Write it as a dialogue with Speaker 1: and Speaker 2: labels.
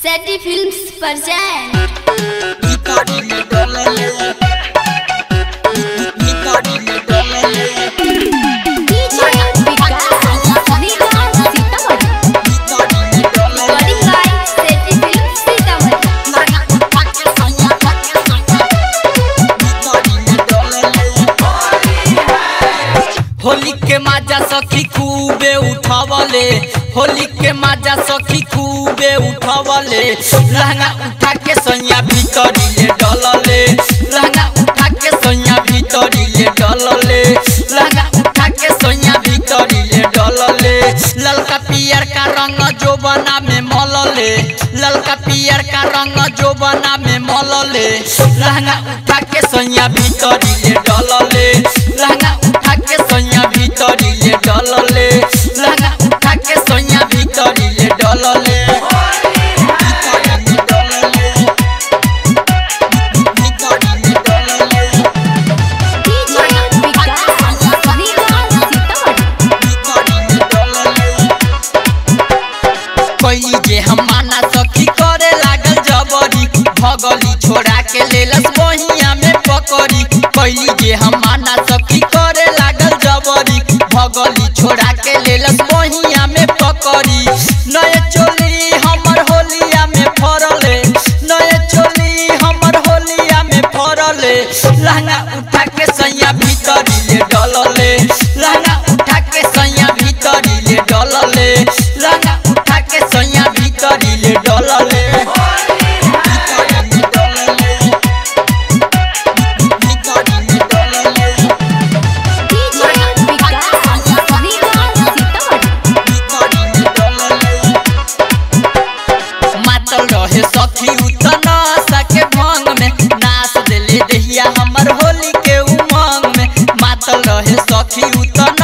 Speaker 1: सेटी films present
Speaker 2: Holi के माजा सखी खूबे उठावले, होली के माजा सखी खूबे उठावले। लहंगा उठा के सैया भीतरी ले डलले, लहंगा उठा के सैया भीतरी ले डलले, लहंगा उठा के सैया भीतरी ले डलले। ललका पियर का रंग जोबना में मलले, ललका पियर का रंग जोबना में मलले। लहंगा उठा के सैया भीतरी ले डलले, लहंगा उठा के सैया भीतरी ले डलले, लहंगा उठा के सैया भीतरी ले डलले। कैली जे हम माना सखी करे लागल जबरी, भगली छोड़ा के लेलस बहिया में पकड़ी। कैली जे हम माना सखी करे लागल जबरी, भगली छोड़ा के लेलस बहिया में पकड़ी। नए चोली हमर होलिया में फरले, नए चोली हमर होलिया में फरले। लहंगा उठा के सैया भीतरी ले डलले, लहंगा उठा के सैया भीतरी ले डलले, लहंगा उठा के सैया भीतरी ले डलले। मातल रहे सखी उतना सके भांग में, नाच देले दहिया हमर होली के उमंग में। मातल रहे सखी उतना